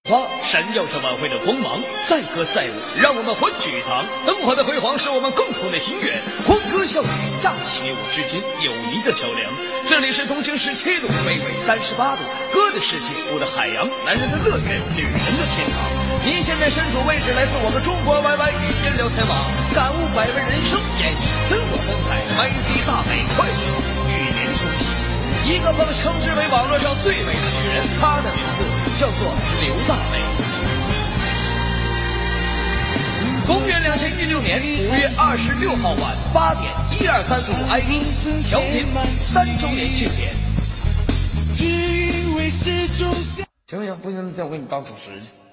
花闪耀着晚会的光芒，载歌载舞，让我们欢聚一堂。灯火的辉煌是我们共同的心愿，欢歌笑语架起你我之间友谊的桥梁。这里是东经17度，北纬38度，歌的世界，我的海洋，男人的乐园，女人的天堂。您现在身处位置来自我们中国 YY 语音聊天网，感悟百味人生，演绎自我风采 ，YZ 大美快乐语言中心。一个被称之为网络上最美的女人，她的名字叫做刘大美。公元2016年5月26号晚8点，12345 ID 调频3周年庆典。行不行？不行，再我给你当主持去。